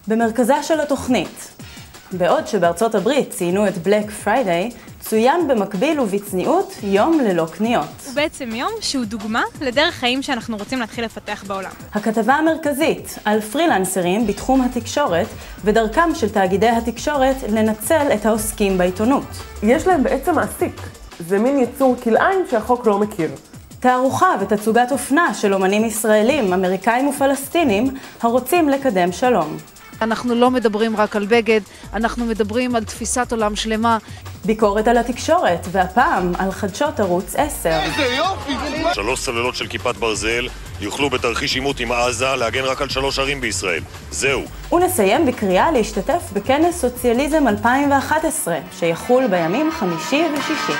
במרכזה של התוכנית. בעוד שבארצות הברית ציינו את בלק פריידיי, צוין במקביל ובצניעות יום ללא קניות. הוא בעצם יום שהוא דוגמה לדרך חיים שאנחנו רוצים להתחיל לפתח בעולם. הכתבה המרכזית על פרילנסרים בתחום התקשורת ודרכם של תאגידי התקשורת לנצל את העוסקים בעיתונות. יש להם בעצם מעסיק. זה מין יצור כלאיים שהחוק לא מכיר. תערוכה ותצוגת אופנה של אומנים ישראלים, אמריקאים ופלסטינים הרוצים לקדם שלום. אנחנו לא מדברים רק על בגד, אנחנו מדברים על תפיסת עולם שלמה. ביקורת על התקשורת, והפעם על חדשות ערוץ 10. איזה יופי! 3 סוללות של כיפת ברזל יוכלו בתרחיש עימות עם עזה להגן רק על 3 ערים בישראל. זהו. ונסיים בקריאה להשתתף בכנס סוציאליזם 2011, שיחול בימים חמישי ושישי.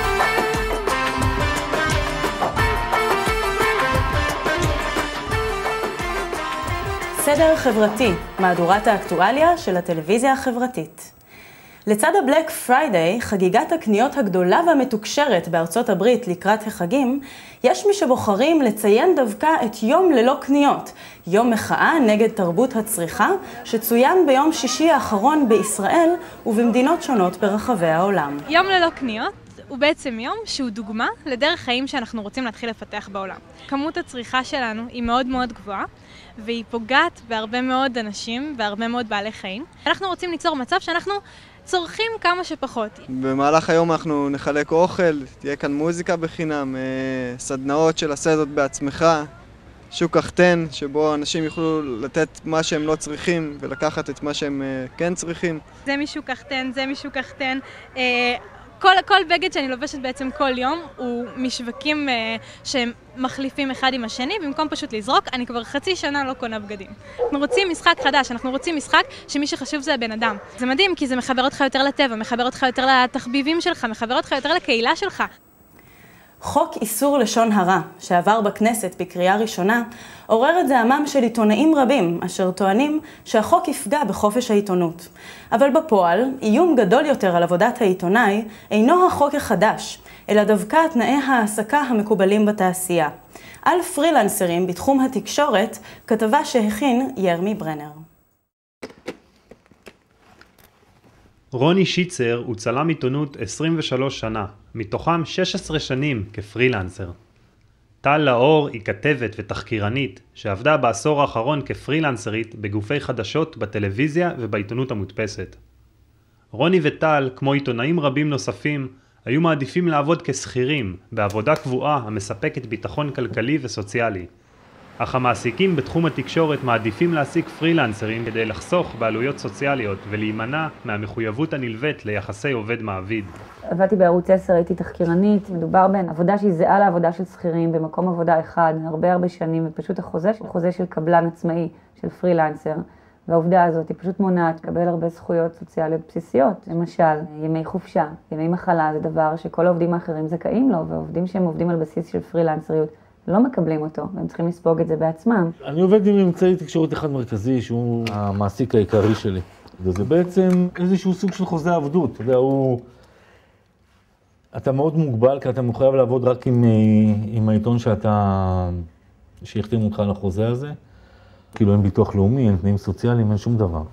סדר חברתי, מהדורת האקטואליה של הטלוויזיה החברתית. לצד הבלק פריידיי, חגיגת הקניות הגדולה והמתוקשרת בארצות הברית לקראת החגים, יש מי שבוחרים לציין דווקא את יום ללא קניות, יום מחאה נגד תרבות הצריכה, שצוין ביום שישי האחרון בישראל ובמדינות שונות ברחבי העולם. יום ללא קניות הוא בעצם יום שהוא דוגמה לדרך חיים שאנחנו רוצים להתחיל לפתח בעולם. כמות הצריכה שלנו היא מאוד מאוד גבוהה, והיא פוגעת בהרבה מאוד אנשים והרבה מאוד בעלי חיים. אנחנו רוצים ליצור מצב שאנחנו צורכים כמה שפחות. במהלך היום אנחנו נחלק אוכל, תהיה כאן מוזיקה בחינם, סדנאות של עשה זאת בעצמך, שוק קחתן, שבו אנשים יוכלו לתת מה שהם לא צריכים ולקחת את מה שהם כן צריכים. זה משוק קחתן, זה משוק קחתן. כל בגד שאני לובשת בעצם כל יום הוא משווקים שהם מחליפים אחד עם השני, במקום פשוט לזרוק, אני כבר חצי שנה לא קונה בגדים. אנחנו רוצים משחק חדש, אנחנו רוצים משחק שמי שחשוב זה הבן אדם. זה מדהים כי זה מחבר אותך יותר לטבע, מחבר אותך יותר לתחביבים שלך, מחבר אותך יותר לקהילה שלך. חוק איסור לשון הרע, שעבר בכנסת בקריאה ראשונה, עורר את זעמם של עיתונאים רבים, אשר טוענים שהחוק יפגע בחופש העיתונות. אבל בפועל, איום גדול יותר על עבודת העיתונאי אינו החוק החדש, אלא דווקא תנאי העסקה המקובלים בתעשייה. על פרילנסרים בתחום התקשורת, כתבה שהכין ירמי ברנר. רוני שיצר הוא צלם עיתונות 23 שנה, מתוכם 16 שנים כפרילנסר. טל לאור היא כתבת ותחקירנית שעבדה בעשור האחרון כפרילנסרית בגופי חדשות בטלוויזיה ובעיתונות המודפסת. רוני וטל, כמו עיתונאים רבים נוספים, היו מעדיפים לעבוד כשכירים בעבודה קבועה המספקת ביטחון כלכלי וסוציאלי. אך המעסיקים בתחום התקשורת מעדיפים להעסיק פרילנסרים כדי לחסוך בעלויות סוציאליות ולהימנע מהמחויבות הנלווית ליחסי עובד-מעביד. עבדתי בערוץ 10, הייתי תחקירנית, מדובר בין עבודה שהיא זהה לעבודה של שכירים במקום עבודה אחד, הרבה שנים, ופשוט החוזה של קבלן עצמאי, של פרילנסר, והעובדה הזאת היא פשוט מונעת לקבל הרבה זכויות סוציאליות בסיסיות. למשל, ימי חופשה, ימי מחלה זה דבר שכל העובדים האחרים זכאים לו, והעובדים שהם עובדים על בסיס של פרילנסריות, לא מקבלים אותו, והם צריכים לספוג את זה בעצמם. אני עובד עם אמצעי תקשורת אחד מרכזי, שהוא המעסיק העיקרי שלי. וזה בעצם איזשהו סוג של חוזה עבדות. אתה יודע, אתה מאוד מוגבל, כי אתה מחויב לעבוד רק עם העיתון שהחתים אותך על החוזה הזה. כאילו אין ביטוח לאומי, אין תנאים סוציאליים, אין שום דבר.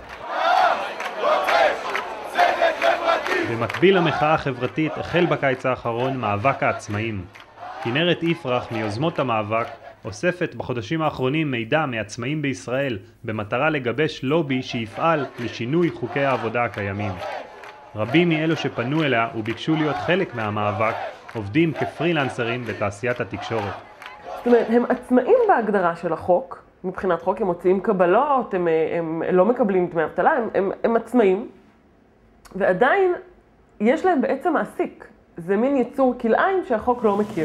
במקביל למחאה החברתית החל בקיץ האחרון מאבק העצמאים. כנרת יפרח מיוזמות המאבק אוספת בחודשים האחרונים מידע מעצמאים בישראל במטרה לגבש לובי שיפעל לשינוי חוקי העבודה הקיימים. רבים מאלו שפנו אליה וביקשו להיות חלק מהמאבק עובדים כפרילנסרים בתעשיית התקשורת. זאת אומרת, הם עצמאים בהגדרה של החוק, מבחינת חוק הם מוציאים קבלות, הם לא מקבלים דמי אבטלה, הם עצמאים, ועדיין יש להם בעצם מעסיק. זה מין יצור כלאיים שהחוק לא מכיר.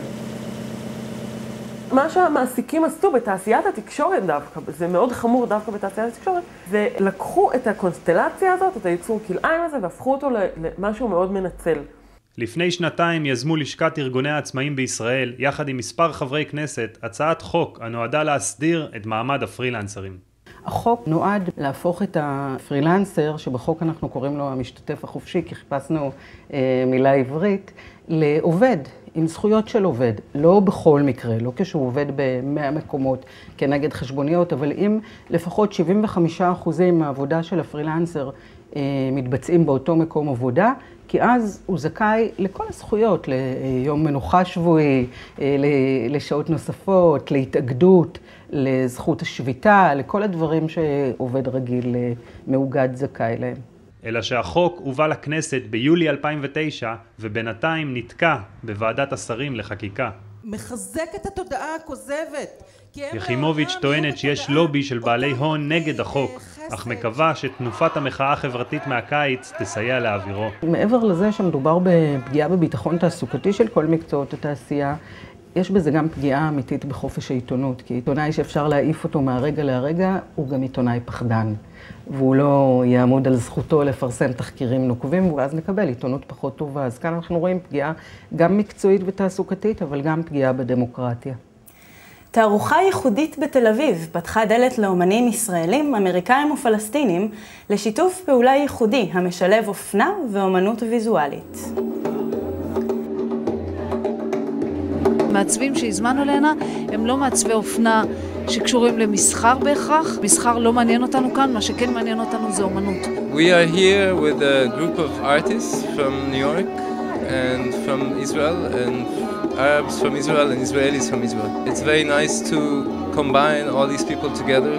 מה שהמעסיקים עשו בתעשיית התקשורת דווקא, זה מאוד חמור דווקא בתעשיית התקשורת, זה לקחו את הקונסטלציה הזאת, את היצור כלאיים הזה, והפכו אותו למשהו מאוד מנצל. לפני שנתיים יזמו לשכת ארגוני העצמאים בישראל, יחד עם מספר חברי כנסת, הצעת חוק הנועדה להסדיר את מעמד הפרילנסרים. החוק נועד להפוך את הפרילנסר, שבחוק אנחנו קוראים לו המשתתף החופשי, כי חיפשנו מילה עברית, לעובד. עם זכויות של עובד, לא בכל מקרה, לא כשהוא עובד ב100 מקומות כנגד חשבוניות, אבל אם לפחות 75% מהעבודה של הפרילנסר מתבצעים באותו מקום עבודה, כי אז הוא זכאי לכל הזכויות, ליום מנוחה שבועי, לשעות נוספות, להתאגדות, לזכות השביתה, לכל הדברים שעובד רגיל מאוגד זכאי להם. אלא שהחוק הובא לכנסת ביולי 2009 ובינתיים נתקע בוועדת השרים לחקיקה. מחזק את התודעה הכוזבת. יחימוביץ' טוענת שיש לובי של בעלי הון נגד החוק, אך מקווה שתנופת המחאה החברתית מהקיץ תסייע להעבירו. מעבר לזה שמדובר בפגיעה בביטחון תעסוקתי של כל מקצועות התעשייה, יש בזה גם פגיעה אמיתית בחופש העיתונות, כי עיתונאי שאפשר להעיף אותו מהרגע להרגע הוא גם עיתונאי פחדן, והוא לא יעמוד על זכותו לפרסם תחקירים נוקבים, ואז נקבל עיתונות פחות טובה. אז כאן אנחנו רואים פגיעה גם מקצועית ותעסוקתית, אבל גם פגיעה בדמוקרטיה. תערוכה ייחודית בתל אביב פתחה דלת לאומנים ישראלים, אמריקאים ופלסטינים לשיתוף פעולה ייחודי המשלב אופנה ואומנות ויזואלית. מעצבים שהזמנו להנה הם לא מעצבי אופנה שקשורים למסחר בהכרח. מסחר לא מעניין אותנו כאן, מה שכן מעניין אותנו זה אומנות. We are here with a group of artists from New York and from Israel and Arabs from Israel and Israelis from Israel. It's very nice to combine all these people together,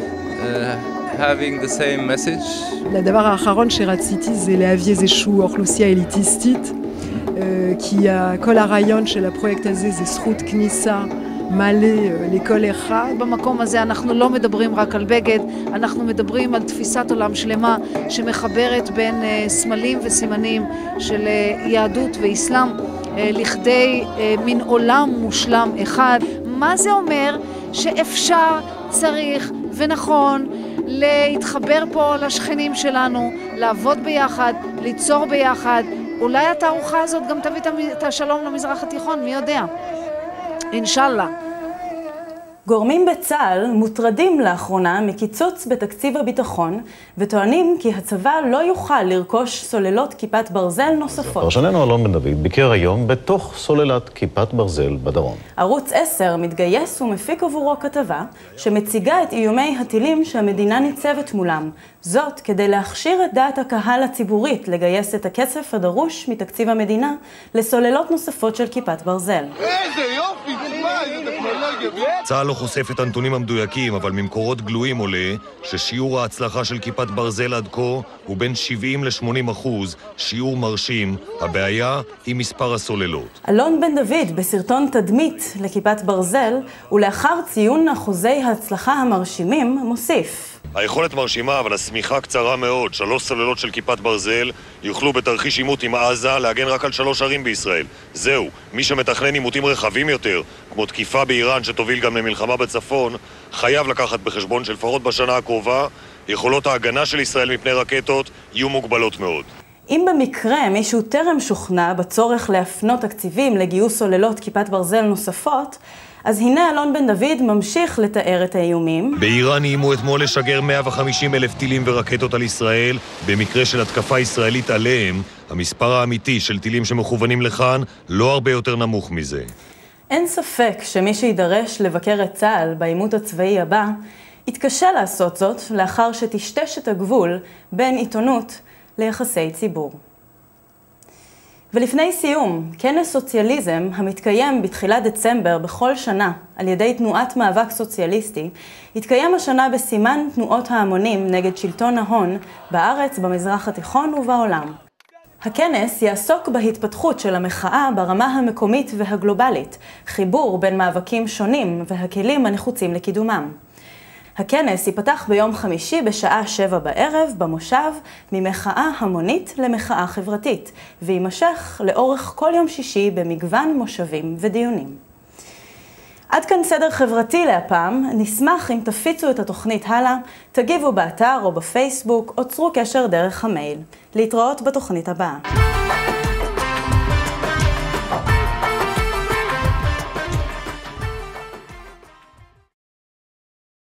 having the same message. הדבר האחרון שרציתי זה להביא איזשהו אוכלוסייה אליטיסטית, כי כל הרעיון של הפרויקט הזה זה זכות כניסה מלא לכל אחד. במקום הזה אנחנו לא מדברים רק על בגד, אנחנו מדברים על תפיסת עולם שלמה שמחברת בין סמלים וסימנים של יהדות ואסלאם לכדי מין עולם מושלם אחד. מה זה אומר? שאפשר, צריך ונכון להתחבר פה לשכנים שלנו, לעבוד ביחד, ליצור ביחד. אולי התערוכה הזאת גם תביא את השלום למזרח התיכון, מי יודע? אינשאללה. גורמים בצה"ל מוטרדים לאחרונה מקיצוץ בתקציב הביטחון וטוענים כי הצבא לא יוכל לרכוש סוללות כיפת ברזל נוספות. פרשננו אלון בן דוד ביקר היום בתוך סוללת כיפת ברזל בדרום. ערוץ 10 מתגייס ומפיק עבורו כתבה שמציגה את איומי הטילים שהמדינה ניצבת מולם. זאת כדי להכשיר את דעת הקהל הציבורית לגייס את הכסף הדרוש מתקציב המדינה לסוללות נוספות של כיפת ברזל. איזה יופי, איזה טכנולוגיה. צה"ל לא חושף את הנתונים המדויקים, אבל ממקורות גלויים עולה ששיעור ההצלחה של כיפת ברזל עד כה הוא בין 70-80%, שיעור מרשים. הבעיה היא מספר הסוללות. אלון בן דוד בסרטון תדמית לכיפת ברזל, ולאחר ציון אחוזי ההצלחה המרשימים מוסיף. היכולת מרשימה, אבל השמיכה קצרה מאוד. 3 סוללות של כיפת ברזל יוכלו בתרחיש עימות עם עזה להגן רק על 3 ערים בישראל. זהו, מי שמתכנן עימותים רחבים יותר, כמו תקיפה באיראן שתוביל גם למלחמה בצפון, חייב לקחת בחשבון שלפחות בשנה הקרובה, יכולות ההגנה של ישראל מפני רקטות יהיו מוגבלות מאוד. אם במקרה מישהו טרם שוכנע בצורך להפנות תקציבים לגיוס סוללות כיפת ברזל נוספות, אז הנה אלון בן דוד ממשיך לתאר את האיומים. באיראן איימו אתמול לשגר 150,000 טילים ורקטות על ישראל. במקרה של התקפה ישראלית עליהם, המספר האמיתי של טילים שמכוונים לכאן לא הרבה יותר נמוך מזה. אין ספק שמי שידרש לבקר את צה"ל בעימות הצבאי הבא, יתקשה לעשות זאת לאחר שתשטש את הגבול בין עיתונות ליחסי ציבור. ולפני סיום, כנס סוציאליזם המתקיים בתחילת דצמבר בכל שנה על ידי תנועת מאבק סוציאליסטי, התקיים השנה בסימן תנועות ההמונים נגד שלטון ההון בארץ, במזרח התיכון ובעולם. הכנס יעסוק בהתפתחות של המחאה ברמה המקומית והגלובלית, חיבור בין מאבקים שונים והכלים הנחוצים לקידומם. הכנס ייפתח ביום חמישי בשעה 7 בערב במושב, ממחאה המונית למחאה חברתית, ויימשך לאורך כל יום שישי במגוון מושבים ודיונים. עד כאן סדר חברתי להפעם. נשמח אם תפיצו את התוכנית הלאה, תגיבו באתר או בפייסבוק, או צרו קשר דרך המייל. להתראות בתוכנית הבאה.